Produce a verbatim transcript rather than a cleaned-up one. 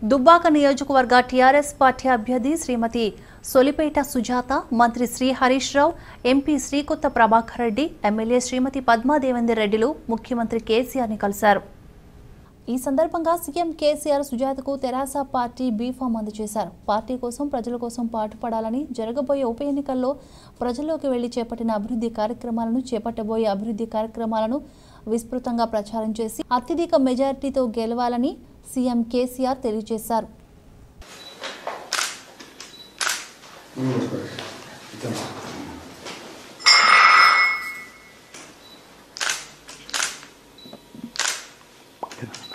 దుబ్బాక నియోజకవర్గ TRS party అభ్యర్థి శ్రీమతి సొలిపేట సుజాత, మంత్రి శ్రీ హరీష్ రావు, ఎంపీ శ్రీకొత్త ప్రభాకర్ రెడ్డి, ఎమ్మెల్యే శ్రీమతి పద్మా దేవేందర్ రెడ్డిలు ముఖ్యమంత్రి కేసీఆర్ ని కలిశారు. ఈ సందర్భంగా సీఎం కేసీఆర్ సుజాతకు తెరాస పార్టీ బీఫామ్ అందజేశారు. పార్టీ కోసం, ప్రజల కోసం పాటుపడాలని, జరగబోయే ఉప ఎన్నికల్లో ప్రజల్లోకి వెళ్లి చేపట్టిన అభివృద్ధి కార్యక్రమాలను, చేపట్టబోయే అభివృద్ధి కార్యక్రమాలను విస్తృతంగా ప్రచారం చేసి అత్యధిక మెజారిటీతో గెలవాలని సీఎం కేసీఆర్ తెలియజేశారు. Yeah.